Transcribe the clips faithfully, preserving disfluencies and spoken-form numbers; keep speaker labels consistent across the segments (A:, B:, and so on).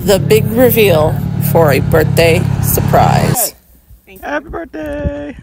A: the big reveal for a birthday surprise.
B: Happy birthday!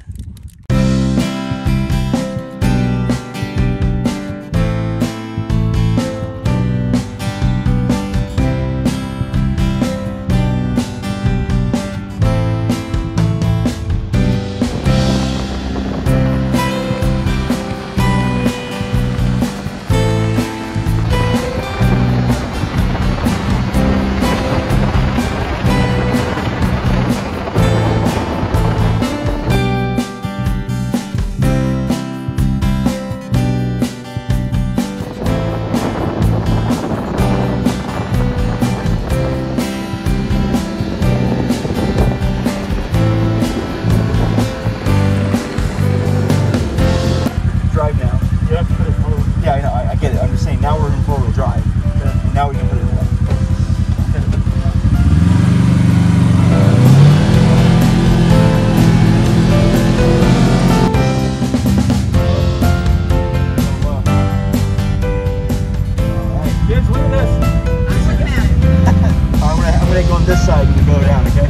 B: This side and go down, okay?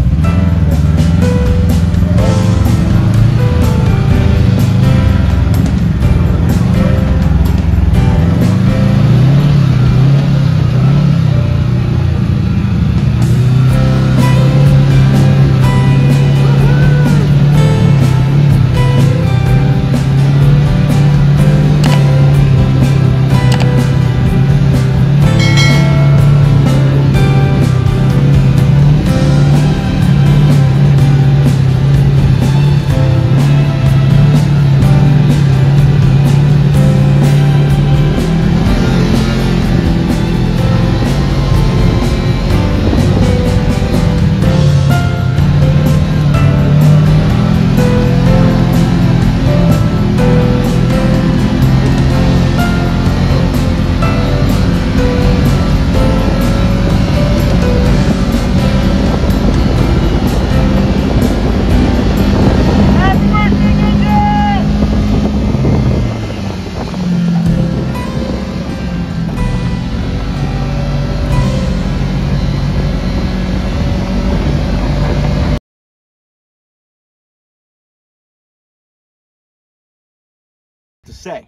B: To say.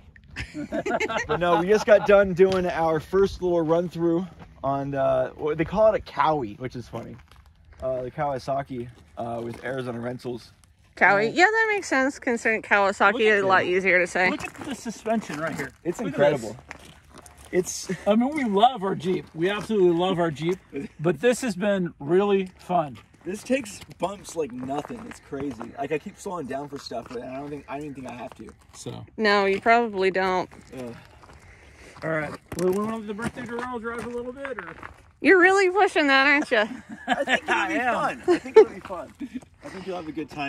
B: But no, we just got done doing our first little run through on uh, what they call it, a Cowie, which is funny. Uh, the Kawasaki uh, with Arizona Rentals.
A: Cowie, yeah, that makes sense considering Kawasaki is a lot easier to say.
B: Look at the suspension right here.
C: It's look incredible.
B: It's. I mean, we love our Jeep. We absolutely love our Jeep, but this has been really fun.
C: This takes bumps like nothing. It's crazy. Like I keep slowing down for stuff, but I don't think I don't even think I have to.
B: So.
A: No, you probably don't.
C: Ugh.
B: All right. Well, we want the birthday girl drive a little bit, or.
A: You're really pushing that, aren't you?
C: I think it'll be fun. I think it'll be fun. I think you'll have a good time.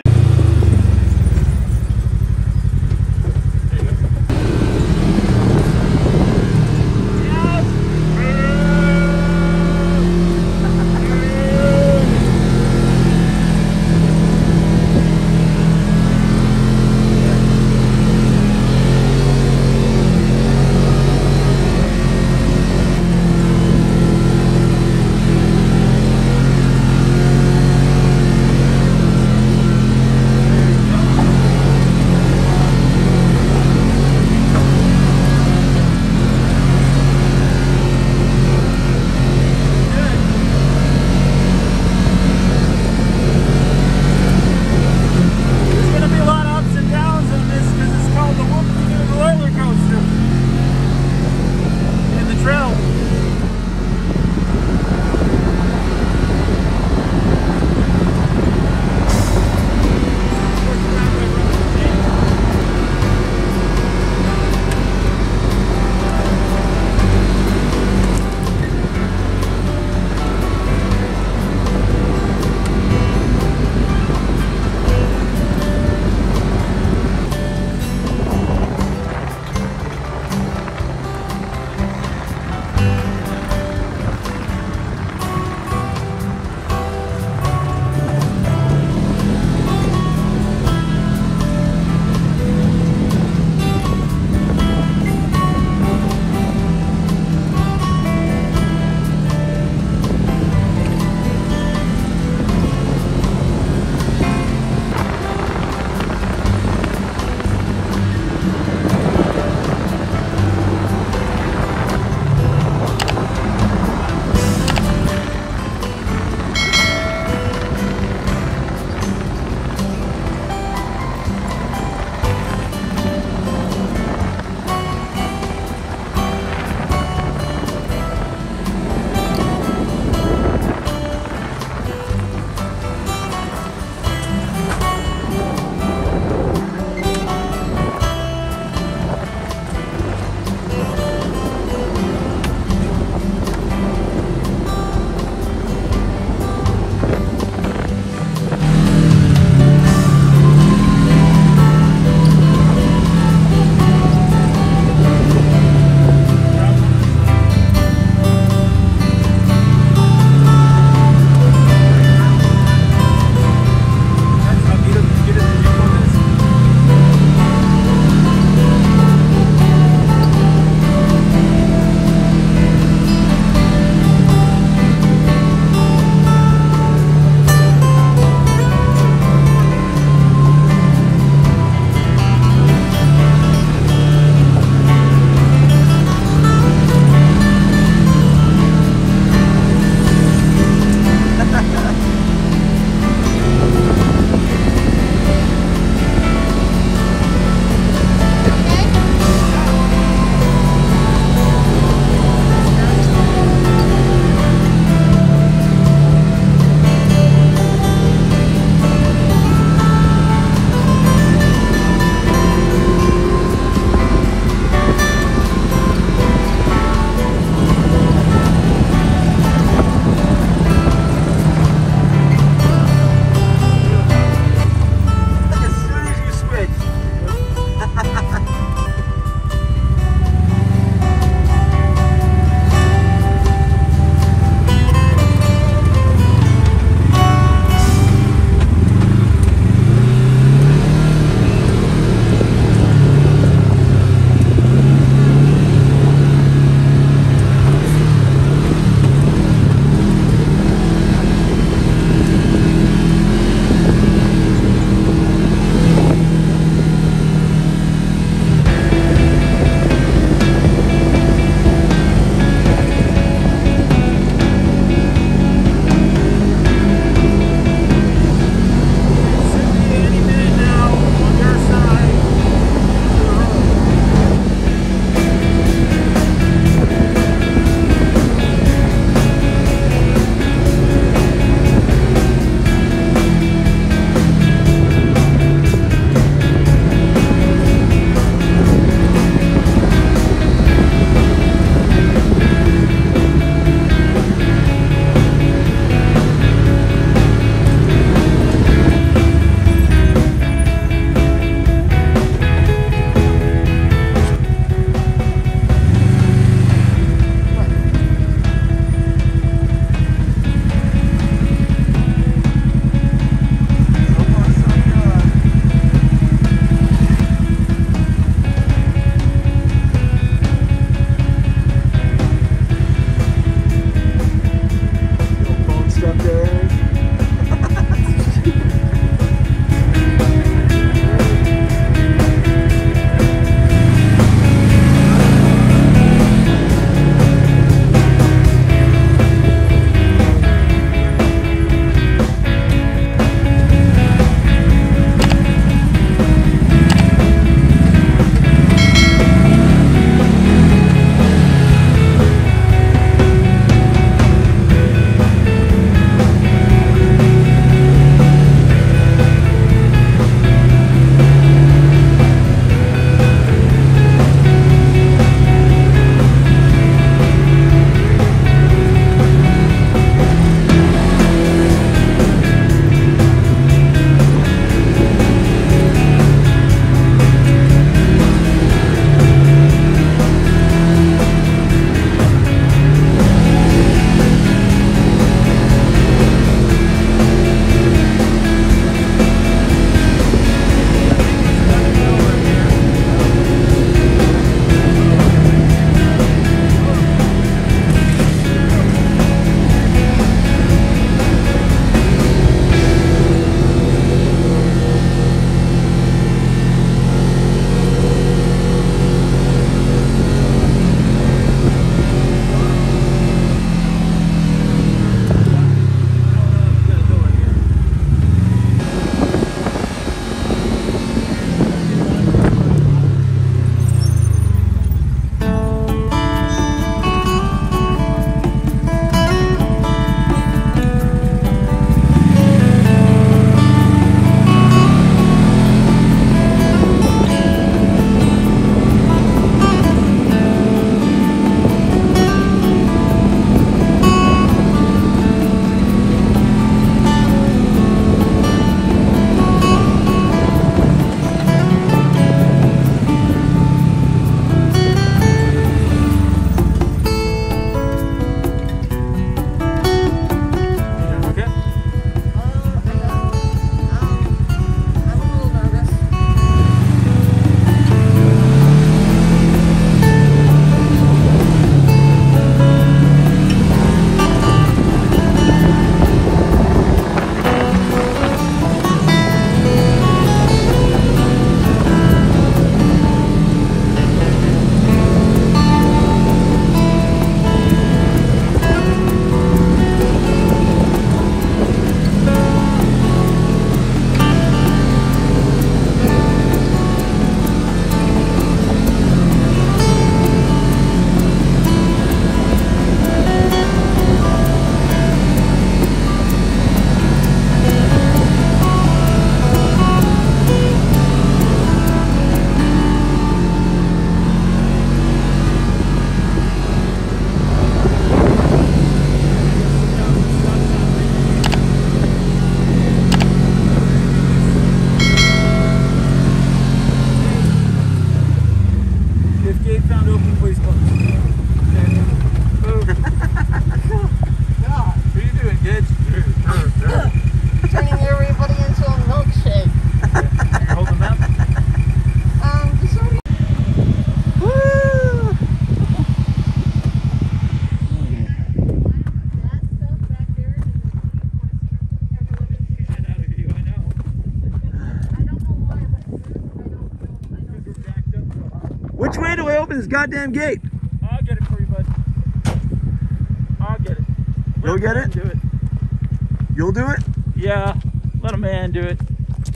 B: Which way do I open this goddamn gate?
D: I'll get it for you, bud. I'll get it. Let
B: You'll get it?
D: Do it.
B: You'll do it?
D: Yeah, let a man do it.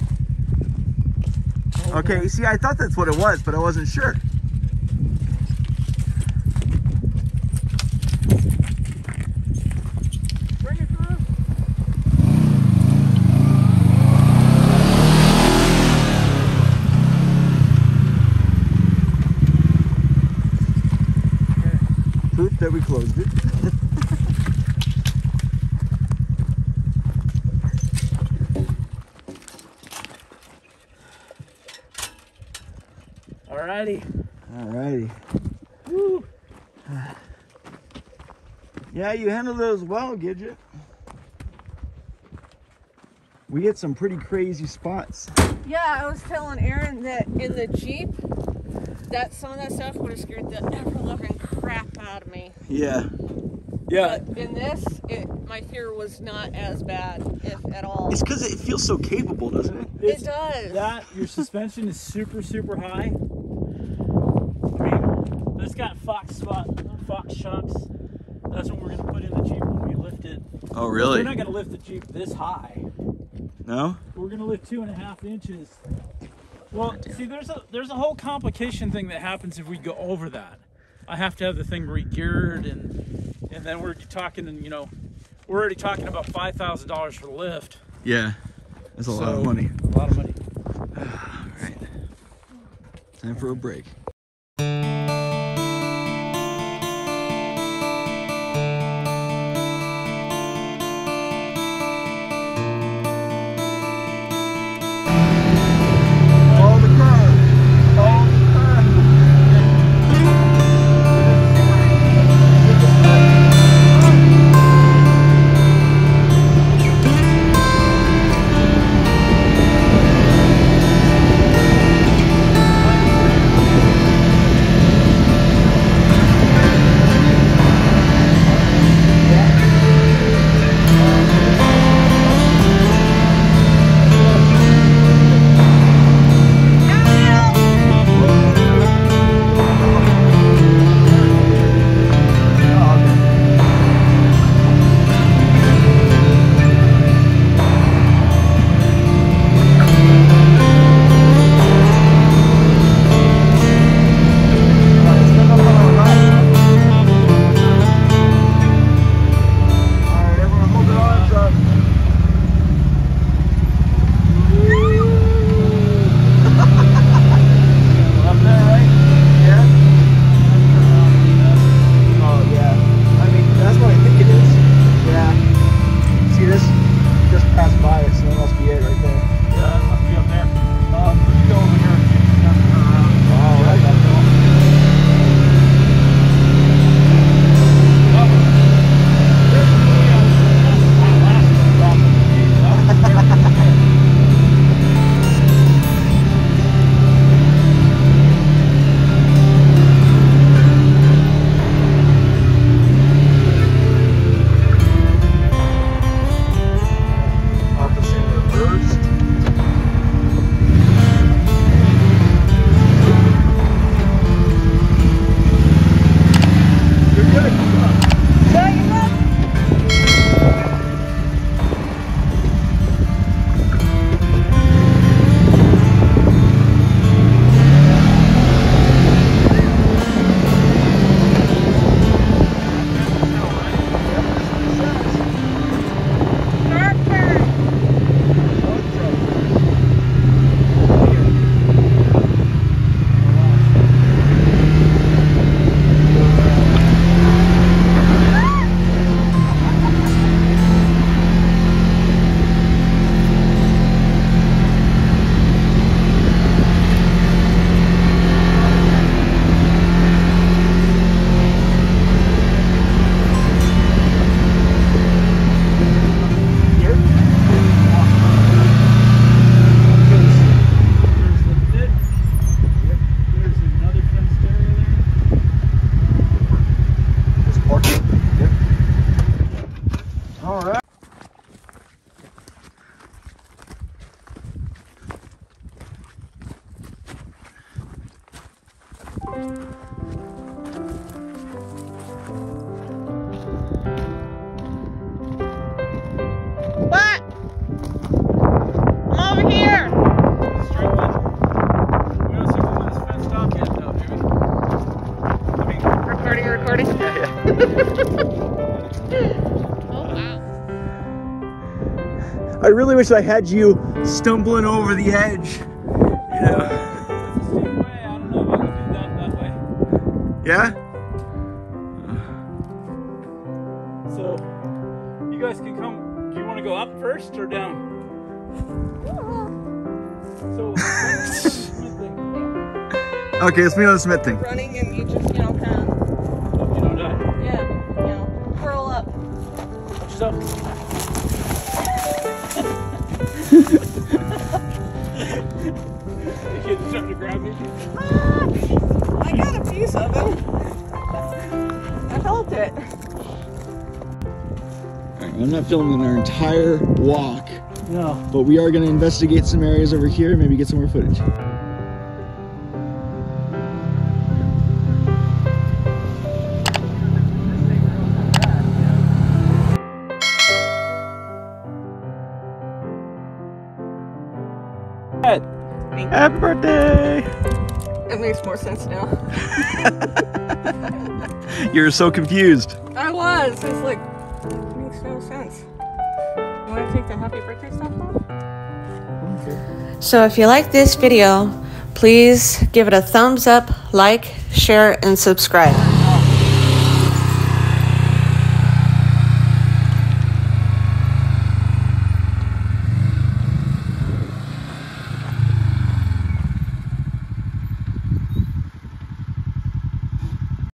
B: Okay, see, I thought that's what it was, but I wasn't sure.
D: Bring it through.
B: Proof that we closed it.
D: Alrighty.
B: Alrighty.
D: Woo.
B: Yeah, you handled those well, Gidget. We get some pretty crazy spots.
A: Yeah, I was telling Aaron that in the Jeep, that some of that stuff would have scared the ever-loving crap out of me.
B: Yeah. Yeah.
A: But in this, it, my fear was not as bad, if at all.
B: It's because it feels so capable, doesn't it?
D: It's-
A: It does.
D: That, your suspension is super, super high. I mean, this got Fox spot, Fox shocks. That's what we're going to put in the Jeep when we lift it.
B: Oh,
D: We're
B: really?
D: not going to lift the Jeep this high.
B: No?
D: We're going to lift two and a half inches. Well, see, there's a there's a whole complication thing that happens if we go over that. I have to have the thing re-geared, and and then we're talking, and you know, we're already talking about five thousand dollars for the lift.
B: Yeah. That's a lot
D: So,
B: of money.
D: A lot of money.
B: All right. Time for a break. I really wish I had you stumbling over the edge. You know?
D: It's the same way. I don't know if I can do that that way.
B: Yeah?
D: So, you guys can come. Do you want to go up first or down? So,
B: Okay, let's meet on the Smith thing.
A: Running and you just, you know, kind of,
D: hope you don't die.
A: yeah, you know, curl up.
D: Watch yourself. The kid's trying to grab me.
A: Ah, I got a piece of him. I felt it.
B: Alright, I'm not filming our entire walk,
D: No.
B: but we are going to investigate some areas over here and maybe get some more footage. Happy birthday!
A: It makes more sense now.
B: You're so confused.
A: I was. It's like, it makes no sense. You want to take the happy birthday stuff off? So if you like this video, please give it a thumbs up, like, share, and subscribe.